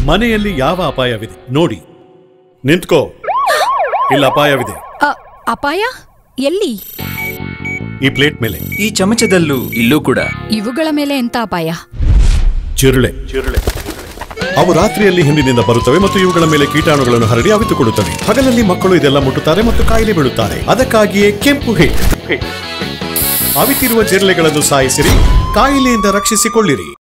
ಮನೆಯಲ್ಲಿ ಯಾವ ಅಪಾಯವಿದೆ ನೋಡಿ. ನಿಂತ್ಕೋ. ಇಲ್ಲ ಅಪಾಯವಿದೆ. ಅಪಾಯ ಎಲ್ಲಿ? ಈ ಪ್ಲೇಟ್ ಮೇಲೆ, ಈ ಚಮಚದಲ್ಲೂ, ಇಲ್ಲೂ ಕೂಡ. ಇವುಗಳ ಮೇಲೆ ಎಂತ ಅಪಾಯ? ಜಿರಳೆ. ಅವು ರಾತ್ರಿಯಲ್ಲಿ ಹಿಂದಿನಿಂದ ಬರುತ್ತವೆ ಮತ್ತು ಇವುಗಳ ಮೇಲೆ ಕೀಟಾಣುಗಳನ್ನು ಹರಡಿ ಅವಿತುಕೊಡುತ್ತವೆ. ಹಗಲಲ್ಲಿ ಮಕ್ಕಳು ಇದೆಲ್ಲ ಮುಟ್ಟುತ್ತಾರೆ ಮತ್ತು ಕಾಯಿಲೆ ಬೀಳುತ್ತಾರೆ. ಅದಕ್ಕಾಗಿಯೇ ಕೆಂಪು ಹಿಟ್. ಅವಿತಿರುವ ಜಿರಳೆಗಳನ್ನು ಸಾಯಿಸಿರಿ, ಕಾಯಿಲೆಯಿಂದ ರಕ್ಷಿಸಿಕೊಳ್ಳಿರಿ.